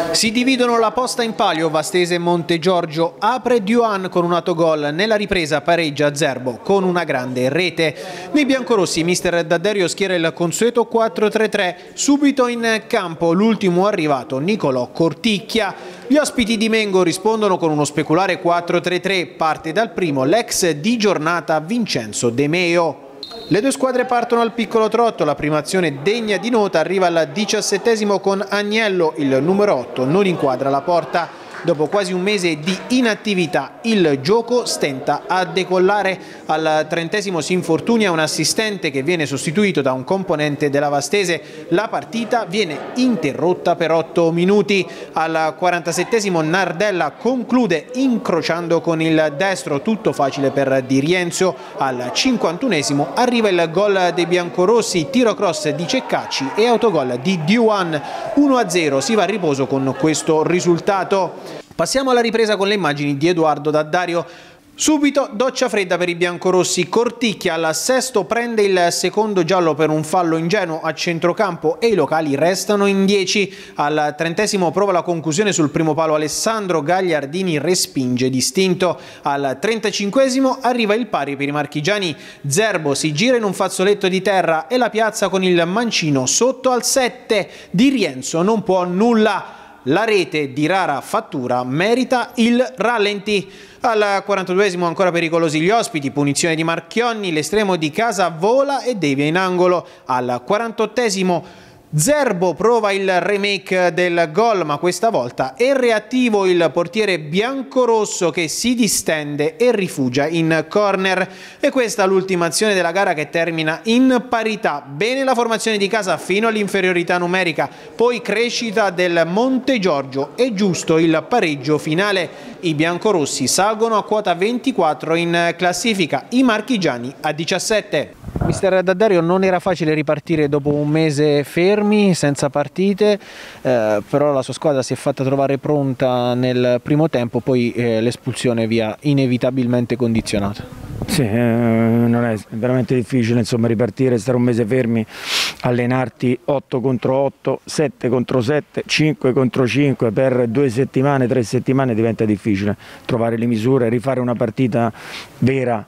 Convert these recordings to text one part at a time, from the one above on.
Si dividono la posta in palio, Vastese e Montegiorgio, apre Duan con un autogol, nella ripresa pareggia Zerbo con una grande rete. Nei biancorossi mister D'Addario schiera il consueto 4-3-3, subito in campo l'ultimo arrivato Nicolò Corticchia. Gli ospiti di Mengo rispondono con uno speculare 4-3-3, parte dal primo l'ex di giornata Vincenzo De Meo. Le due squadre partono al piccolo trotto, la prima azione degna di nota arriva al 17° con Agnello, il numero 8 non inquadra la porta. Dopo quasi un mese di inattività il gioco stenta a decollare. Al 30° si infortuna un assistente che viene sostituito da un componente della Vastese. La partita viene interrotta per 8 minuti. Al 47° Nardella conclude incrociando con il destro, tutto facile per Di Rienzo. Al 51° arriva il gol dei biancorossi, tiro cross di Ceccacci e autogol di Duan. 1-0, si va a riposo con questo risultato. Passiamo alla ripresa con le immagini di Edoardo D'Addario. Subito doccia fredda per i biancorossi, Corticchia al 6° prende il secondo giallo per un fallo ingenuo a centrocampo e i locali restano in 10. Al 30° prova la conclusione sul primo palo Alessandro, Gagliardini respinge distinto. Al 35° arriva il pari per i marchigiani, Zerbo si gira in un fazzoletto di terra e la piazza con il mancino sotto al 7. Di Rienzo non può nulla. La rete di rara fattura merita il rallenti. Al 42° ancora pericolosi gli ospiti, punizione di Marchionni, l'estremo di casa vola e devia in angolo. Al 48° Zerbo prova il remake del gol, ma questa volta è reattivo il portiere biancorosso che si distende e rifugia in corner. E questa è l'ultima azione della gara che termina in parità. Bene la formazione di casa fino all'inferiorità numerica, poi crescita del Montegiorgio e giusto il pareggio finale. I biancorossi salgono a quota 24 in classifica, i marchigiani a 17. Mister D'Addario, non era facile ripartire dopo un mese fermi, senza partite, però la sua squadra si è fatta trovare pronta nel primo tempo, poi l'espulsione vi ha inevitabilmente condizionato. Sì, non è veramente difficile insomma ripartire, stare un mese fermi, allenarti 8 contro 8, 7 contro 7, 5 contro 5 per 2 settimane, 3 settimane diventa difficile. Trovare le misure, rifare una partita vera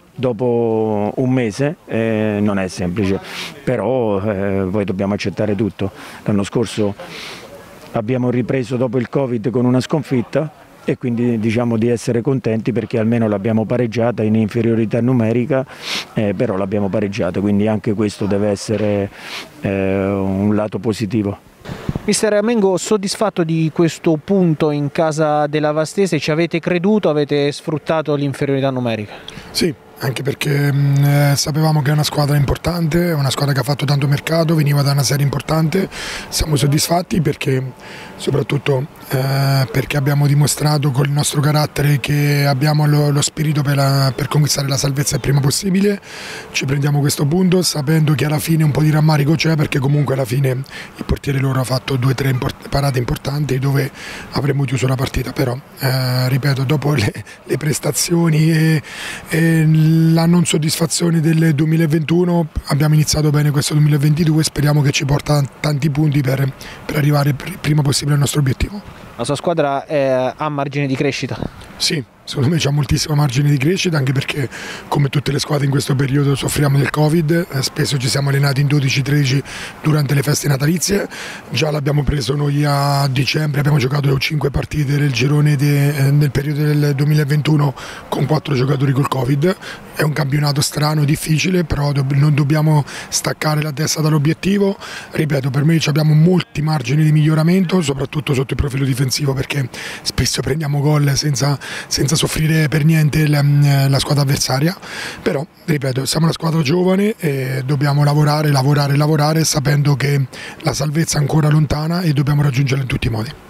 dopo un mese non è semplice, però poi dobbiamo accettare tutto. L'anno scorso abbiamo ripreso dopo il Covid con una sconfitta e quindi diciamo di essere contenti perché almeno l'abbiamo pareggiata in inferiorità numerica, però l'abbiamo pareggiata, quindi anche questo deve essere un lato positivo. Mister Mengo, soddisfatto di questo punto in casa della Vastese? Ci avete creduto, avete sfruttato l'inferiorità numerica? Sì, anche perché sapevamo che è una squadra importante, una squadra che ha fatto tanto mercato, veniva da una serie importante. Siamo soddisfatti perché, soprattutto perché abbiamo dimostrato con il nostro carattere che abbiamo lo spirito per conquistare la salvezza il prima possibile. Ci prendiamo questo punto sapendo che alla fine un po' di rammarico c'è, perché comunque alla fine il portiere loro ha fatto 2 o 3 parate importanti dove avremmo chiuso la partita, però ripeto, dopo le prestazioni e la non soddisfazione del 2021 abbiamo iniziato bene questo 2022, speriamo che ci porta tanti punti per arrivare il prima possibile al nostro obiettivo. La sua squadra ha margine di crescita? Sì, secondo me c'è moltissimo margine di crescita, anche perché come tutte le squadre in questo periodo soffriamo del Covid, spesso ci siamo allenati in 12-13 durante le feste natalizie, già l'abbiamo preso noi a dicembre, abbiamo giocato 5 partite nel girone nel periodo del 2021 con 4 giocatori col Covid. È un campionato strano, difficile, però non dobbiamo staccare la testa dall'obiettivo. Ripeto, per me abbiamo molti margini di miglioramento, soprattutto sotto il profilo difensivo, perché spesso prendiamo gol senza soffrire per niente la squadra avversaria. Però, ripeto, siamo una squadra giovane e dobbiamo lavorare sapendo che la salvezza è ancora lontana e dobbiamo raggiungerla in tutti i modi.